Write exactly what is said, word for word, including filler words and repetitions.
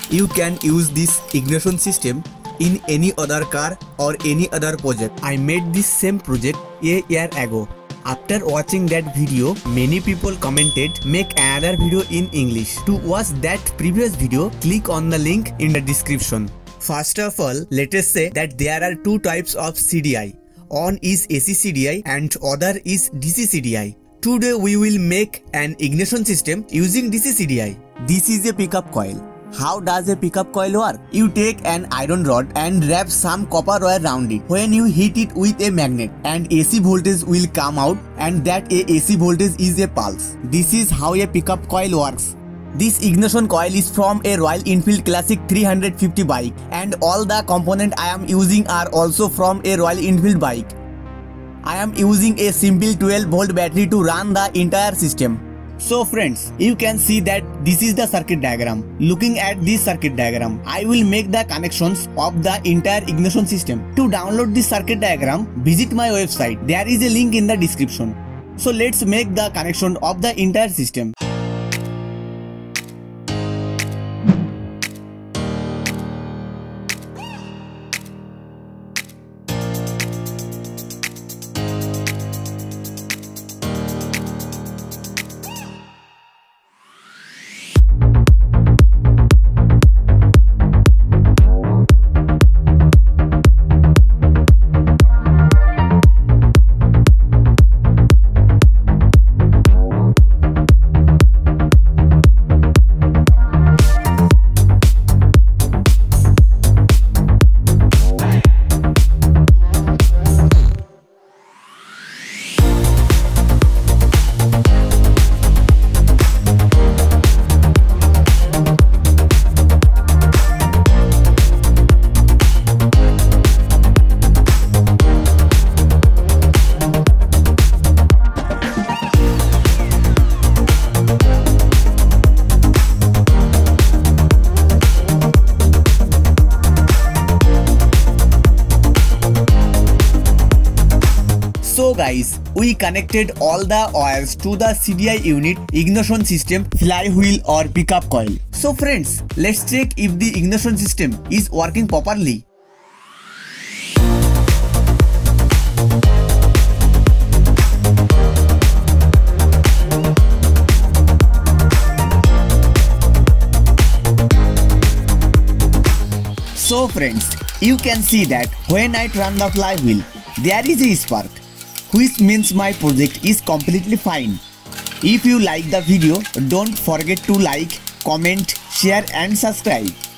you can use this ignition system in any other car or any other project. I made this same project a year ago. After watching that video, many people commented make another video in English. To watch that previous video, click on the link in the description. First of all, let us say that there are two types of C D I. One is A C C D I and other is D C C D I. Today we will make an ignition system using D C C D I. This is a pickup coil. How does a pickup coil work? You take an iron rod and wrap some copper wire around it. When you hit it with a magnet, an A C voltage will come out, and that A AC voltage is a pulse. This is how a pickup coil works. This ignition coil is from a Royal Enfield Classic three fifty bike, and all the components I am using are also from a Royal Enfield bike. I am using a simple twelve volt battery to run the entire system. So friends, you can see that this is the circuit diagram. Looking at this circuit diagram, I will make the connections of the entire ignition system. To download this circuit diagram, visit my website. There is a link in the description. So let's make the connection of the entire system. So guys, we connected all the wires to the C D I unit, ignition system, flywheel or pickup coil. So friends, let's check if the ignition system is working properly. So friends, you can see that when I turn the flywheel, there is a spark, which means my project is completely fine. If you like the video, don't forget to like, comment, share and subscribe.